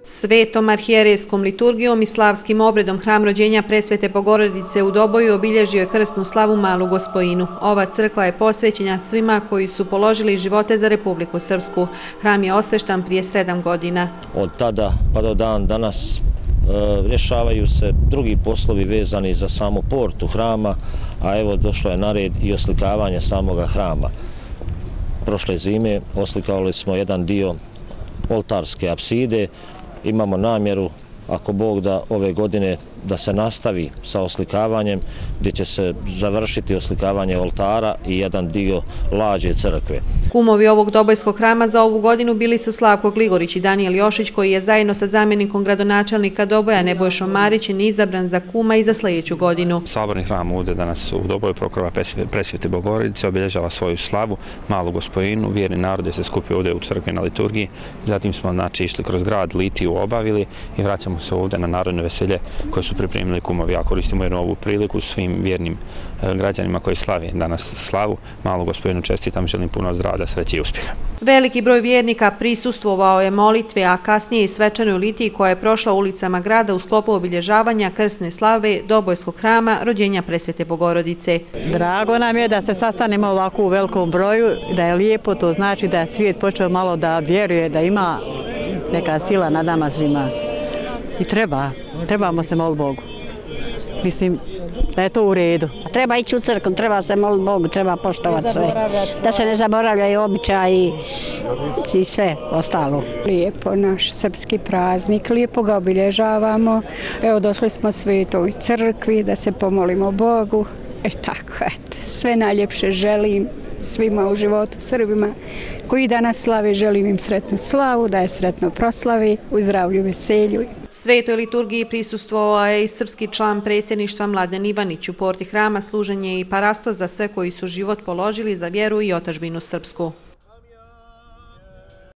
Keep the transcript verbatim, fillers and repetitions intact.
Svetom arhijerejskom liturgijom i slavskim obredom Hram rođenja Presvete Bogorodice u Doboju obilježio je krsnu slavu Malu Gospojinu. Ova crkva je posvećena svima koji su položili živote za Republiku Srpsku. Hram je osveštan prije sedam godina. Od tada pa do dan danas rješavaju se drugi poslovi vezani za samu portu hrama, a evo došlo je na red i oslikavanje samoga hrama. Prošle zime oslikavali smo jedan dio oltarske apside. Imamo namjeru, ako Bog da, ove godine da se nastavi sa oslikavanjem, gdje će se završiti oslikavanje oltara i jedan dio lađe crkve. Kumovi ovog Dobojskog hrama za ovu godinu bili su Slavko Gligorić i Danijel Jošić, koji je zajedno sa zamjenikom gradonačelnika Doboja Nebojšom Marićem izabran za kuma i za sljedeću godinu. Saborni hram ovdje danas u Doboju pokrova Presvete Bogorodice obilježava svoju slavu, Malu Gospojinu. Vjerni narod je se skupio ovdje u crkvi na liturgiji. Zatim smo znači, išli kroz grad, litiju obavili i vraćamo se ovdje na narodne veselje koje su pripremili kumovi. Ja koristimo jednu ovu priliku svim vjernim građanima koji slavi danas slavu. Malu Gospojinu čestitam, želim puno zdravlja, sreće i uspjeha. Veliki broj vjernika prisustvovao je molitve, a kasnije i svečanoj litiji koja je prošla ulicama grada u sklopu obilježavanja krsne slave Dobojskog hrama rođenja Presvete Bogorodice. Drago nam je da se sastanemo ovako u velikom broju, da je lijepo, to znači da je svijet počeo malo da vjeruje, da ima neka sila nad nama svima. I treba, trebamo se moliti Bogu. Mislim da je to u redu. Treba ići u crkvu, treba se moliti Bogu, treba poštovati sve. Da se ne zaboravljaju običaji i sve ostalo. Lijepo, naš srpski praznik, lijepo ga obilježavamo. Evo, došli smo Svetoj crkvi da se pomolimo Bogu. E tako, eto, sve najljepše želim svima u životu, Srbima koji danas slave, želim im sretnu slavu, da je sretno proslavi, u zdravlju, veselju. Svetoj liturgiji prisustvovao je i srpski član predsjedništva Mladen Ivanić. U porti hrama služen je i parastos za sve koji su život položili za vjeru i otadžbinu srpsku.